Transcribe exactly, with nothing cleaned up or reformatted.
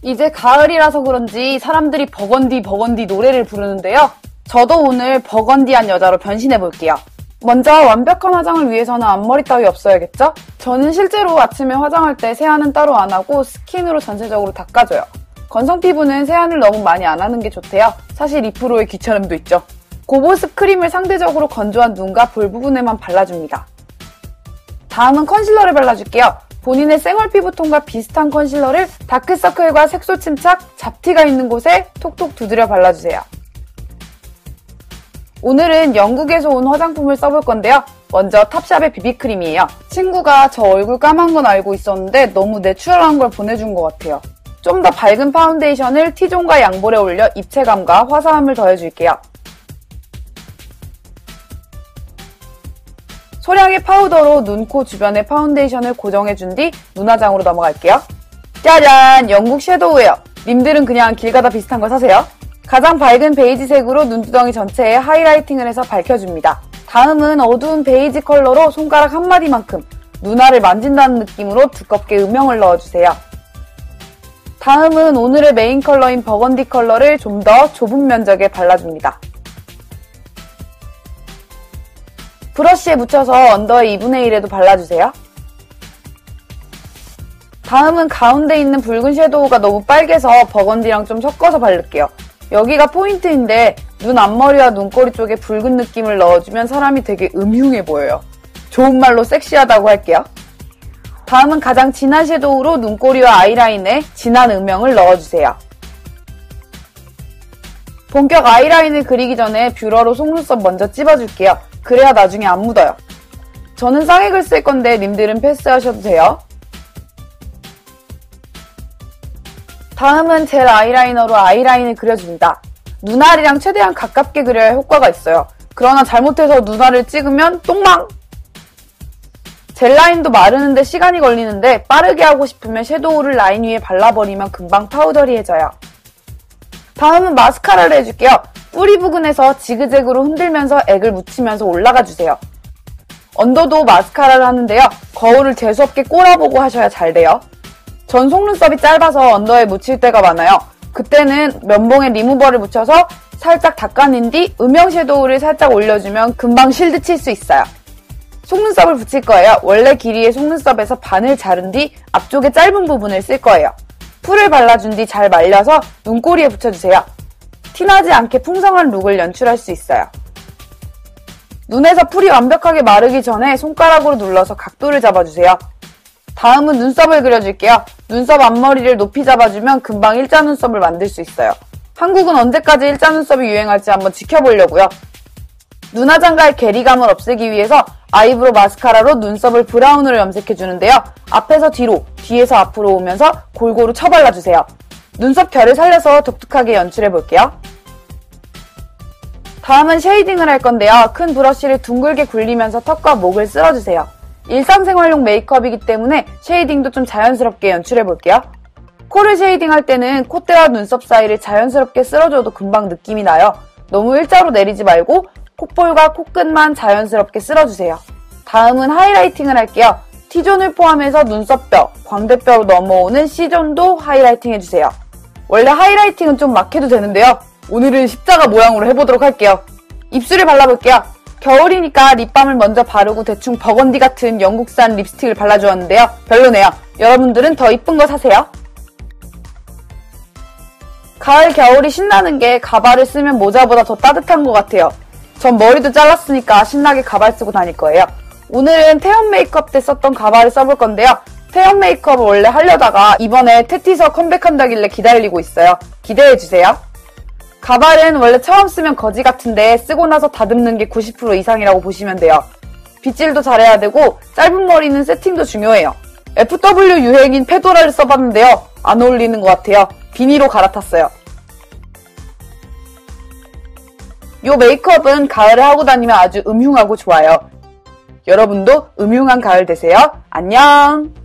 이제 가을이라서 그런지 사람들이 버건디 버건디 노래를 부르는데요. 저도 오늘 버건디한 여자로 변신해볼게요. 먼저 완벽한 화장을 위해서는 앞머리 따위 없어야겠죠? 저는 실제로 아침에 화장할 때 세안은 따로 안 하고 스킨으로 전체적으로 닦아줘요. 건성 피부는 세안을 너무 많이 안 하는 게 좋대요. 사실 이 퍼센트의 귀찮음도 있죠. 고보습 크림을 상대적으로 건조한 눈과 볼 부분에만 발라줍니다. 다음은 컨실러를 발라줄게요. 본인의 생얼 피부톤과 비슷한 컨실러를 다크서클과 색소 침착, 잡티가 있는 곳에 톡톡 두드려 발라주세요. 오늘은 영국에서 온 화장품을 써볼 건데요. 먼저 탑샵의 비비크림이에요. 친구가 저 얼굴 까만 건 알고 있었는데 너무 내추럴한 걸 보내준 것 같아요. 좀 더 밝은 파운데이션을 T존과 양볼에 올려 입체감과 화사함을 더해줄게요. 소량의 파우더로 눈, 코 주변의 파운데이션을 고정해준 뒤 눈화장으로 넘어갈게요. 짜잔! 영국 섀도우예요. 님들은 그냥 길 가다 비슷한 걸 사세요. 가장 밝은 베이지색으로 눈두덩이 전체에 하이라이팅을 해서 밝혀줍니다. 다음은 어두운 베이지 컬러로 손가락 한 마디만큼 눈알을 만진다는 느낌으로 두껍게 음영을 넣어주세요. 다음은 오늘의 메인 컬러인 버건디 컬러를 좀 더 좁은 면적에 발라줍니다. 브러쉬에 묻혀서 언더의 이분의 일에도 발라주세요. 다음은 가운데 있는 붉은 섀도우가 너무 빨개서 버건디랑 좀 섞어서 바를게요. 여기가 포인트인데 눈 앞머리와 눈꼬리 쪽에 붉은 느낌을 넣어주면 사람이 되게 음흉해 보여요. 좋은 말로 섹시하다고 할게요. 다음은 가장 진한 섀도우로 눈꼬리와 아이라인에 진한 음영을 넣어주세요. 본격 아이라인을 그리기 전에 뷰러로 속눈썹 먼저 찝어줄게요. 그래야 나중에 안 묻어요. 저는 쌍액을 쓸 건데 님들은 패스하셔도 돼요. 다음은 젤 아이라이너로 아이라인을 그려줍니다. 눈알이랑 최대한 가깝게 그려야 효과가 있어요. 그러나 잘못해서 눈알을 찍으면 똥망! 젤 라인도 마르는데 시간이 걸리는데 빠르게 하고 싶으면 섀도우를 라인 위에 발라버리면 금방 파우더리해져요. 다음은 마스카라를 해줄게요. 뿌리 부근에서 지그재그로 흔들면서 액을 묻히면서 올라가주세요. 언더도 마스카라를 하는데요. 거울을 재수없게 꼬라보고 하셔야 잘 돼요. 전 속눈썹이 짧아서 언더에 묻힐 때가 많아요. 그때는 면봉에 리무버를 묻혀서 살짝 닦아낸 뒤 음영 섀도우를 살짝 올려주면 금방 실드 칠 수 있어요. 속눈썹을 붙일 거예요. 원래 길이의 속눈썹에서 반을 자른 뒤 앞쪽에 짧은 부분을 쓸 거예요. 풀을 발라준 뒤 잘 말려서 눈꼬리에 붙여주세요. 티나지 않게 풍성한 룩을 연출할 수 있어요. 눈에서 풀이 완벽하게 마르기 전에 손가락으로 눌러서 각도를 잡아주세요. 다음은 눈썹을 그려줄게요. 눈썹 앞머리를 높이 잡아주면 금방 일자 눈썹을 만들 수 있어요. 한국은 언제까지 일자 눈썹이 유행할지 한번 지켜보려고요. 눈화장갈 괴리감을 없애기 위해서 아이브로우 마스카라로 눈썹을 브라운으로 염색해주는데요. 앞에서 뒤로, 뒤에서 앞으로 오면서 골고루 쳐발라주세요. 눈썹 결을 살려서 독특하게 연출해볼게요. 다음은 쉐이딩을 할 건데요. 큰 브러쉬를 둥글게 굴리면서 턱과 목을 쓸어주세요. 일상생활용 메이크업이기 때문에 쉐이딩도 좀 자연스럽게 연출해볼게요. 코를 쉐이딩할 때는 콧대와 눈썹 사이를 자연스럽게 쓸어줘도 금방 느낌이 나요. 너무 일자로 내리지 말고 콧볼과 코끝만 자연스럽게 쓸어주세요. 다음은 하이라이팅을 할게요. T존을 포함해서 눈썹뼈, 광대뼈로 넘어오는 C존도 하이라이팅 해주세요. 원래 하이라이팅은 좀 막 해도 되는데요. 오늘은 십자가 모양으로 해보도록 할게요. 입술을 발라볼게요. 겨울이니까 립밤을 먼저 바르고 대충 버건디 같은 영국산 립스틱을 발라주었는데요. 별로네요. 여러분들은 더 이쁜 거 사세요. 가을, 겨울이 신나는 게 가발을 쓰면 모자보다 더 따뜻한 것 같아요. 전 머리도 잘랐으니까 신나게 가발 쓰고 다닐 거예요. 오늘은 태연 메이크업 때 썼던 가발을 써볼 건데요. 태연 메이크업을 원래 하려다가 이번에 테티서 컴백한다길래 기다리고 있어요. 기대해주세요. 가발은 원래 처음 쓰면 거지 같은데 쓰고 나서 다듬는 게 구십 퍼센트 이상이라고 보시면 돼요. 빗질도 잘해야 되고 짧은 머리는 세팅도 중요해요. 에프더블유 유행인 페도라를 써봤는데요. 안 어울리는 것 같아요. 비니로 갈아탔어요. 이 메이크업은 가을에 하고 다니면 아주 음흉하고 좋아요. 여러분도 음흉한 가을 되세요. 안녕!